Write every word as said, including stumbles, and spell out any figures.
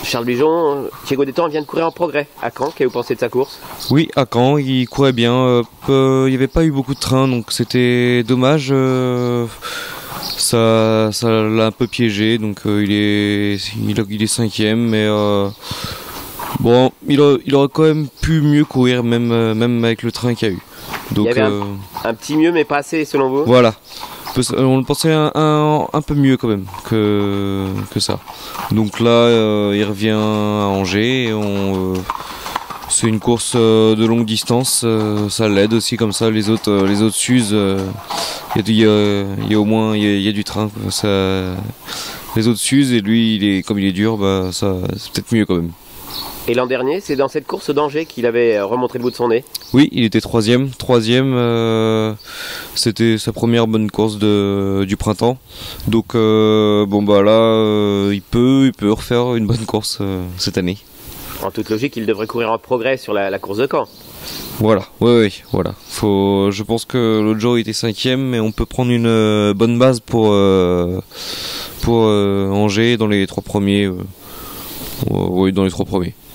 Charles Bujon, Thiago Détan vient de courir en progrès à Caen. Qu'est-ce que vous pensez de sa course? Oui, à Caen, il courait bien. Euh, peu, il n'y avait pas eu beaucoup de trains, donc c'était dommage. Euh, ça, ça l'a un peu piégé, donc euh, il est, il, il est cinquième, mais euh, bon, il, a, il aurait quand même pu mieux courir, même, euh, même avec le train qu'il y a eu. Donc, il y avait un, euh, un petit mieux, mais pas assez selon vous? Voilà. On le pensait un, un, un peu mieux quand même que, que ça. Donc là, euh, il revient à Angers. On, euh, c'est une course euh, de longue distance. Euh, ça l'aide aussi comme ça. Les autres, euh, les autres s'usent. Il euh, y, y, y a au moins il y, y a du train. Ça, les autres s'usent et lui, il est, comme il est dur, bah, ça, c'est peut-être mieux quand même. Et l'an dernier, c'est dans cette course d'Angers qu'il avait remontré le bout de son nez? Oui, il était troisième. Troisième, euh, c'était sa première bonne course de, du printemps. Donc euh, bon bah là, euh, il peut, il peut refaire une bonne course euh, cette année. En toute logique, il devrait courir en progrès sur la, la course de Caen. Voilà, oui, oui, voilà. Faut, je pense que l'autre jour il était cinquième, mais on peut prendre une euh, bonne base pour euh, pour euh, Angers dans les trois premiers. Euh, oui, dans les trois premiers.